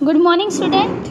Good morning, student.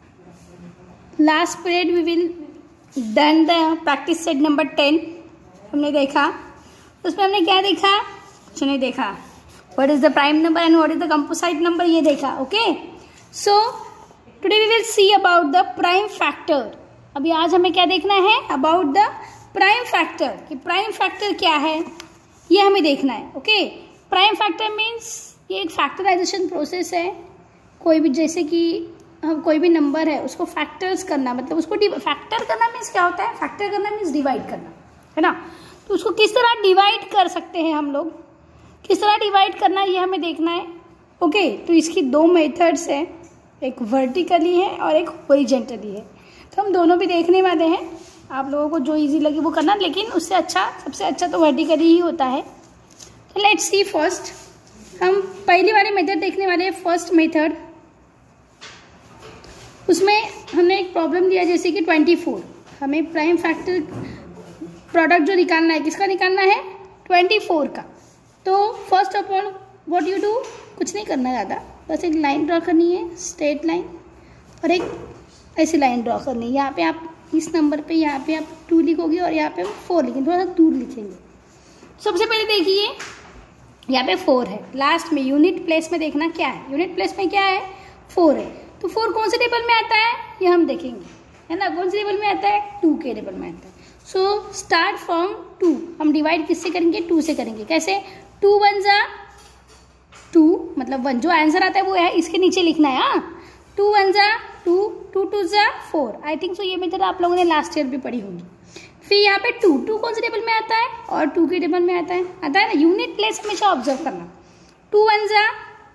Last period we will done the practice set number 10. हमने देखा, उसमें हमने क्या देखा? कुछ नहीं देखा. What is the prime number and what is the composite number ये देखा. Okay. So today we will see about the prime factor. अभी आज हमें क्या देखना है? About the prime factor. कि prime factor क्या है? ये हमें देखना है. Okay. Prime factor means ये एक factorization process है. कोई भी जैसे कि हम कोई भी नंबर है उसको फैक्टर्स करना, मतलब उसको फैक्टर करना मीन्स क्या होता है? फैक्टर करना मीन्स डिवाइड करना, है ना. तो उसको किस तरह डिवाइड कर सकते हैं हम लोग, किस तरह डिवाइड करना ये हमें देखना है. ओके. तो इसकी दो मेथड्स हैं, एक वर्टिकली है और एक हॉरिजॉन्टली है. तो हम दोनों भी देखने वाले हैं. आप लोगों को जो इजी लगे वो करना, लेकिन उससे अच्छा, सबसे अच्छा तो वर्टिकली ही होता है. तो लेट्स सी फर्स्ट. हम पहली वाली मेथड देखने वाले हैं, फर्स्ट मेथड. उसमें हमने एक प्रॉब्लम दिया जैसे कि 24. हमें प्राइम फैक्टर प्रोडक्ट जो निकालना है, किसका निकालना है? 24 का. तो first of all what you do, कुछ नहीं करना ज़्यादा, बस एक लाइन ड्रॉ करनी है, स्ट्रेट लाइन, और एक ऐसी लाइन ड्रॉ करनी है. यहाँ पे आप इस नंबर पे यहाँ पे आप 2 लिखोगे और यहाँ पे 4 लिखेंगे, थोड़ा सा दूर लिखेंगे. सबसे पहले देखिए यहाँ पे 4 है. लास्ट में यूनिट प्लेस में देखना क्या है. यूनिट प्लेस में क्या है? 4 है. तो 4 कौन से टेबल में आता है ये हम देखेंगे, है ना. कौन से टेबल में आता है? 2 के टेबल में आता है. So start from 2. हम डिवाइड किससे करेंगे? 2 से करेंगे. कैसे? 2 1 जा 2, मतलब 1 जो आंसर आता है वो है, इसके नीचे लिखना है. हाँ, 2 1 जा 2, 2 2 जा 4. आई थिंक सो ये मेथड आप लोगों ने लास्ट ईयर भी पढ़ी होगी. फिर यहाँ पे 2 कौन से टेबल में आता है? और 2 के टेबल में आता है ना. यूनिट प्लेस हमेशा ऑब्जर्व करना. 2 1 जा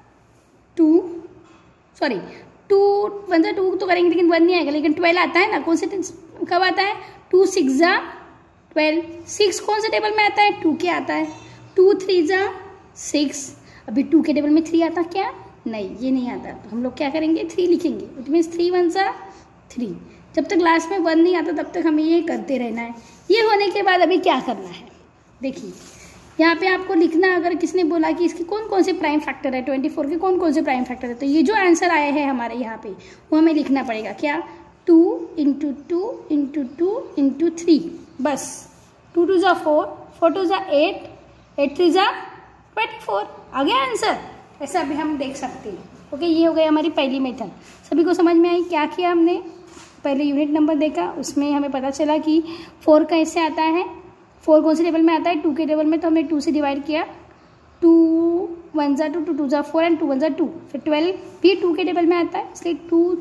2, सॉरी 2 1 जा 2 तो करेंगे लेकिन 1 नहीं आएगा, लेकिन 12 आता है ना. कौन से कब आता है? 2 6 जा 12. 6 कौन से टेबल में आता है? 2 के आता है. 2 3 जा 6. अभी 2 के टेबल में 3 आता क्या? नहीं, ये नहीं आता. तो हम लोग क्या करेंगे? 3 लिखेंगे. इट मीन्स 3 1 जा 3. जब तक लास्ट में 1 नहीं आता तब तक हमें ये करते रहना है. ये होने के बाद अभी क्या करना है देखिए. यहाँ पे आपको लिखना, अगर किसने बोला कि इसके कौन कौन से प्राइम फैक्टर है, 24 के कौन कौन से प्राइम फैक्टर है, तो ये जो आंसर आए हैं हमारे यहाँ पे वो हमें लिखना पड़ेगा. क्या? 2 × 2 × 2 × 3. बस 2 2 जा 4, 4 2 जा 8, 8 3 जा 24. आ गया आंसर. ऐसा भी हम देख सकते हैं. ओके, ये हो गई हमारी पहली मेथड. सभी को समझ में आई? क्या किया हमने? पहले यूनिट नंबर देखा, उसमें हमें पता चला कि 4 कैसे आता है. 4 कौन से टेबल में आता है? 2 के टेबल में. तो हमने 2 से डिवाइड किया. 2 1 जा 2, 2 2 जा 4 एंड 2 1 जा 2. फिर 12 भी 2 के टेबल में आता है, इसलिए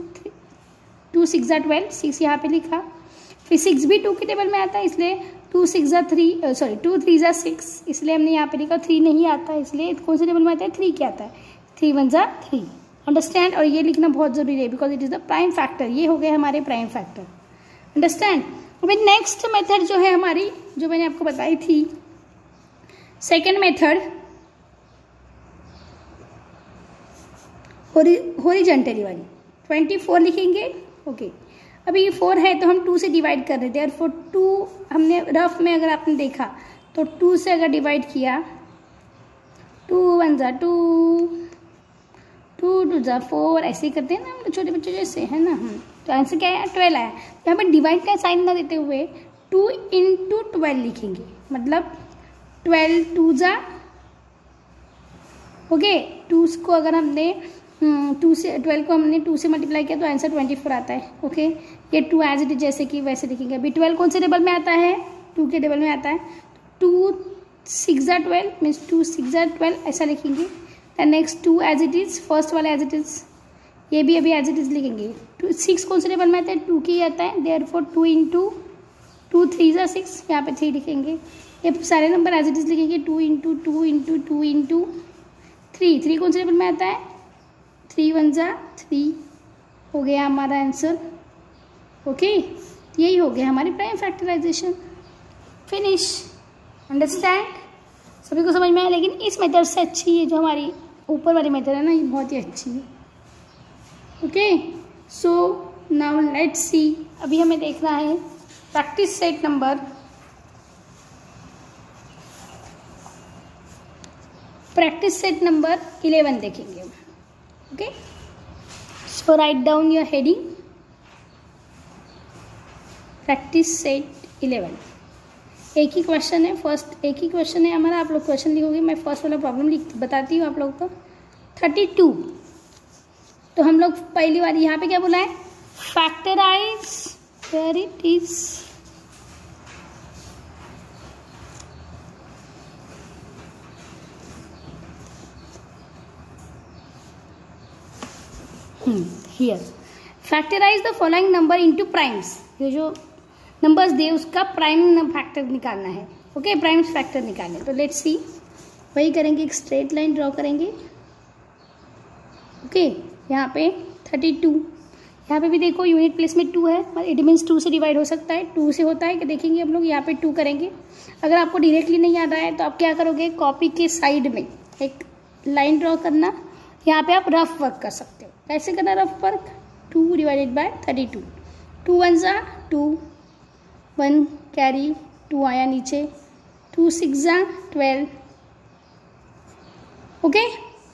2 6 जा 12, 6 यहाँ पे लिखा. फिर 6 भी 2 के टेबल में आता है, इसलिए 2 6 जा 3, सॉरी 2 3 जा 6, इसलिए हमने यहाँ पे लिखा. 3 नहीं आता है, इसलिए कौन से टेबल में आता है? 3 के आता है. 3 1 जा 3. अंडरस्टैंड. और ये लिखना बहुत जरूरी है because it is the prime factor. ये हो गए हमारे प्राइम फैक्टर. अंडरस्टैंड. अभी नेक्स्ट मेथड जो है हमारी, जो मैंने आपको बताई थी, सेकेंड मेथड हॉरिजॉन्टली वाली. 24 लिखेंगे. ओके. अभी 4 है तो हम 2 से डिवाइड कर रहे थे, और 2 हमने रफ में अगर आपने देखा तो 2 से अगर डिवाइड किया, 2 1 जा 2, 2 2 जा 4, ऐसे ही करते हैं ना हम तो छोटे बच्चे जैसे, है ना. तो आंसर क्या है? 12 आया. यहाँ पर डिवाइड का साइन ना देते हुए 2 × 12 लिखेंगे, मतलब 12 2 जा. ओके. 2 को अगर हमने 2 से 12 को हमने 2 से मल्टीप्लाई किया तो आंसर 24 आता है. ओके. ये 2 एज इट इज जैसे कि वैसे लिखेंगे. अभी 12 कौन से टेबल में आता है? 2 के टेबल में आता है. 2 6 जा 12 मीन्स 2 6 जा 12 ऐसा लिखेंगे. Next 2 as it is, first वाला एज इट इज, ये भी अभी एज इट इज लिखेंगे. 6 कौन से टेबल में आता है? 2 की आता है. देयरफॉर 2 × 2 3 जा 6, यहाँ पे 3 लिखेंगे. ये सारे नंबर एज इट इज लिखेंगे. 2 × 2 × 2 × 3. 3 कौन से टेबल में आता है? 3 1 जा 3. हो गया हमारा आंसर. ओके. यही हो गया हमारी प्राइम फैक्टराइजेशन. फिनिश. अंडरस्टैंड. सभी को समझ में आया? लेकिन इस मेथड से अच्छी है जो हमारी ऊपर वाली मेथड है ना, ये बहुत ही अच्छी है. Okay. So now let's see. अभी हमें देखना है practice set number practice set number 11 देखेंगे. Okay. So write down your heading. Practice set 11. एक ही क्वेश्चन है, फर्स्ट एक ही क्वेश्चन है हमारा. आप लोग क्वेश्चन लिखोगे, मैं फर्स्ट वाला प्रॉब्लम बताती हूँ आप लोगों को. 32. तो हम लोग पहली बार यहाँ पे क्या बोला है, factorise. Where it is, here factorise the following number into primes. ये जो नंबर्स दे उसका प्राइम फैक्टर निकालना है. ओके, प्राइम्स फैक्टर निकालने. तो लेट्स सी, वही करेंगे, एक स्ट्रेट लाइन ड्रॉ करेंगे. ओके, यहाँ पे 32, यहाँ पे भी देखो यूनिट प्लेस में 2 है, इट मीन्स 2 से डिवाइड हो सकता है. 2 से होता है कि देखेंगे हम लोग. यहाँ पे 2 करेंगे. अगर आपको डायरेक्टली नहीं याद आया तो आप क्या करोगे, कॉपी के साइड में एक लाइन ड्रॉ करना. यहाँ पे आप रफ वर्क कर सकते हो. कैसे करना रफ वर्क, 2 डिवाइडेड बाय 32. 2 1 जा 2, 1 कैरी 2 आया नीचे, 2 6 जा 12. ओके,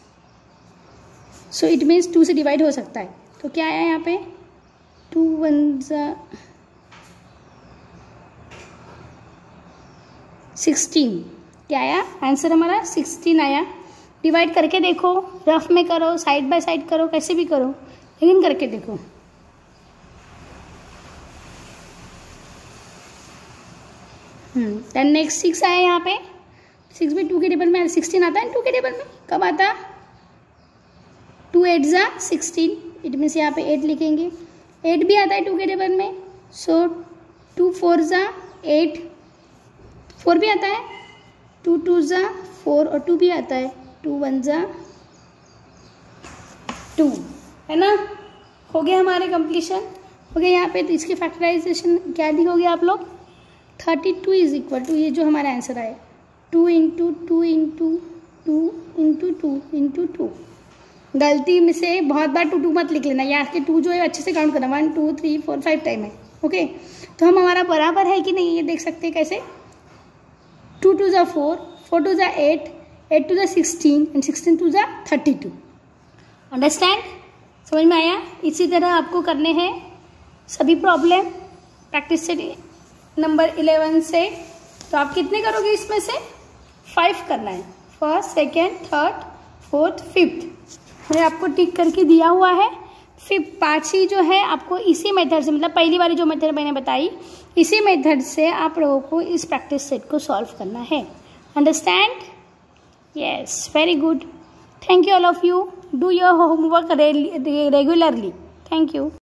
सो इट मीन्स 2 से डिवाइड हो सकता है. तो क्या आया यहाँ पे, 2 1 जा 16. क्या आया आंसर हमारा, 16 आया. डिवाइड करके देखो, रफ में करो, साइड बाय साइड करो, कैसे भी करो, लेकिन करके देखो. देन नेक्स्ट 6 आया यहाँ पे. 6 भी 2 के टेबल में, 16 आता है 2 के टेबल में. कब आता, 2 8 जा 16. इट मीन्स यहाँ पे 8 लिखेंगे. 8 भी आता है 2 के टेबल में. सो 2 4 जा 8. 4 भी आता है. 2 2 जा 4 और 2 भी आता है. 2 1 जा 2, है ना. हो गया हमारे कंप्लीशन. हो गया. यहाँ पे तो इसके फैक्टराइजेशन क्या लिखोगे आप लोग, 32 इज इक्वल टू, ये जो हमारा आंसर आए, 2 इंटू 2 इंटू 2 इंटू 2 इंटू 2. गलती में से बहुत बार 2 2 मत लिख लेना. यहाँ के 2 जो है अच्छे से काउंट करना, 1 2 3 4 5 टाइम है. ओके, तो हम हमारा बराबर है कि नहीं ये देख सकते हैं कैसे. 2 2 जा 4, 4 2 जा 8, 8 2 जा 16 एंड 16 2 जा 32. अंडरस्टैंड, समझ में आया. इसी तरह आपको करने हैं सभी प्रॉब्लम प्रैक्टिस से नंबर 11 से. तो आप कितने करोगे इसमें से, 5 करना है. First, second, third, fourth, fifth मैंने आपको टिक करके दिया हुआ है. फिर 5 जो है आपको इसी मेथड से, मतलब पहली वाली जो मेथड मैंने बताई, इसी मेथड से आप लोगों को इस प्रैक्टिस सेट को सॉल्व करना है. Understand, yes, very good. Thank you all of you. Do your homework regularly. Thank you.